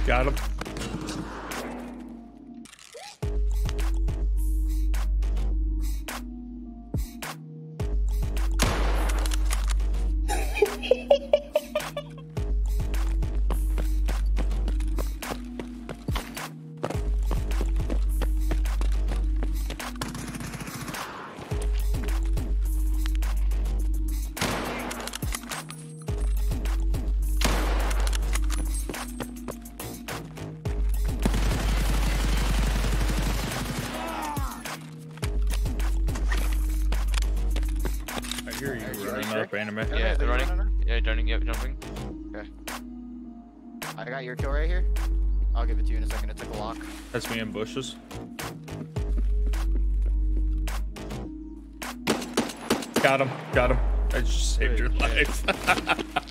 Got him. I hear you running up, anime. Yeah, they're running. Yeah, jumping. Yep, jumping. Okay. I got your kill right here. I'll give it to you in a second. It took a lock. That's me in bushes. Got him. Got him. I just saved your life.